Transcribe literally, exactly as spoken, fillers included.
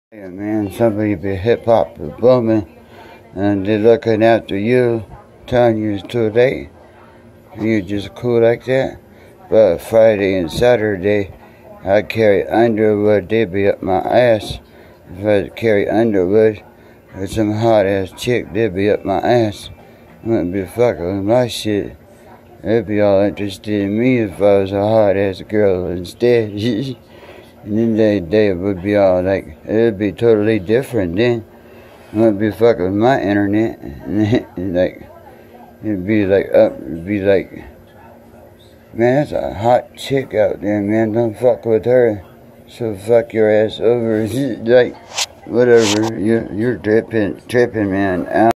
Yeah, man, somebody be hip hop booming and they're looking after you, telling you it's too late, and you're just cool like that. But Friday and Saturday, I carry Underwood, they be up my ass. If I carry Underwood, or some hot ass chick, they be up my ass. I wouldn't be fucking with my shit. They'd be all interested in me if I was a hot ass girl instead. And then they, they would be all like, it would be totally different then. I wouldn't be fucking with my internet. And like, it'd be like up, it'd be like, man, that's a hot chick out there, man. Don't fuck with her. So fuck your ass over. Like, whatever. You're, you're tripping, tripping, man.